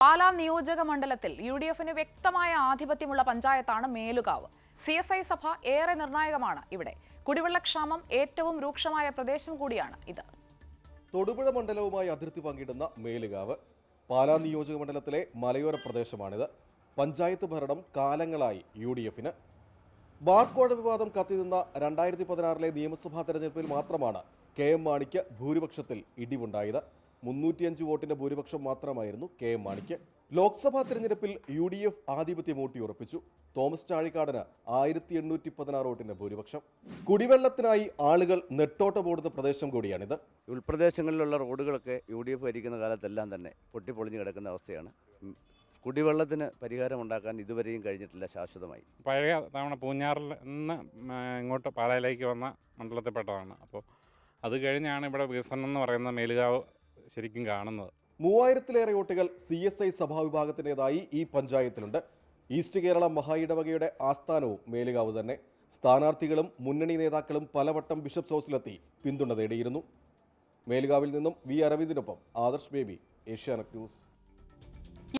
പാലാ നിയോജക മണ്ഡലത്തിൽ യുഡിഎഫിന് വ്യക്തമായ ആധിപത്യമുള്ള പഞ്ചായത്താണ് മേലുകാവ്. CSI സഭ ഏറെ നിർണായകമാണ് ഇവിടെ. കുടിവെള്ളക്ഷാമം ഏറ്റവും രൂക്ഷമായ പ്രദേശം കൂടിയാണ് ഇത്. തൊടുപുഴ മണ്ഡലവുമായി അതിർത്തി പങ്കിടുന്ന മേലുകാവ് പാലാ നിയോജക മണ്ഡലത്തിലെ മലയോര പ്രദേശമാണിത്. പഞ്ചായത്ത് ഭരണം കാലങ്ങളായി UDFന്. ബാർക്കോഴ വിവാദം കത്തിനിന്ന 2016 നിയമസഭാ തെരഞ്ഞെടുപ്പിൽ മാത്രമാണ് KM മാണിക്ക് ഭൂരിപക്ഷത്തിൽ ഇടിവുണ്ടായത്. 305 വോട്ടിന്റെ ഭൂരിപക്ഷം മാത്രമായിരുന്നു KM മാണിക്ക്. ലോക്സഭാ തെരഞ്ഞെടുപ്പിൽ UDF ആധിപത്യം ഊട്ടിയുറപ്പിച്ചു. തോമസ് ചാഴിക്കാടന് 1816 വോട്ടിന്റെ ഭൂരിപക്ഷം. കുടിവെള്ളത്തിനായി ആളുകൾ നെട്ടോട്ടമോടുന്ന പ്രദേശം കൂടിയാണിത്. ഉൾപ്രദേശങ്ങളിലുള്ള റോഡുകളൊക്കെ UDF ഭരിക്കുന്ന കാലത്തെല്ലാം തന്നെ പൊട്ടിപ്പൊളിഞ്ഞു കിടക്കുന്ന അവസ്ഥയാണ്. കുടിവെള്ളത്തിന് പരിഹാരമുണ്ടാക്കാൻ ഇതുവരെയും കഴിഞ്ഞിട്ടില്ല ശാശ്വതമായി. പഴയ തവണ പൂഞ്ഞാറിൽ നിന്ന് ഇങ്ങോട്ട് പാലയിലേക്ക് വന്ന മണ്ഡലത്തിൽപ്പെട്ടതാണ്. അപ്പോൾ അത് കഴിഞ്ഞാണ് ഇവിടെ വികസനം എന്ന് പറയുന്ന മേലുകാവ് ശരിക്കും കാണുന്നത്. 3000-ലേറെ വോട്ടുകൾ CSI സഭാവിഭാഗത്തിൻ്റെതായി ഈ പഞ്ചായത്തിലുണ്ട്. ഈസ്റ്റ് കേരള മഹാ ഇടവകയുടെ ആസ്ഥാനവും മേലുകാവ് തന്നെ. സ്ഥാനാർത്ഥികളും മുന്നണി നേതാക്കളും പലവട്ടം ബിഷപ്സ് ഹൗസിലെത്തി പിന്തുണ തേടിയിരുന്നു. മേലുകാവിൽ നിന്നും V. അരവിന്ദിനൊപ്പം ആദർശ് ബേബി, ഏഷ്യാനെറ്റ് ന്യൂസ്.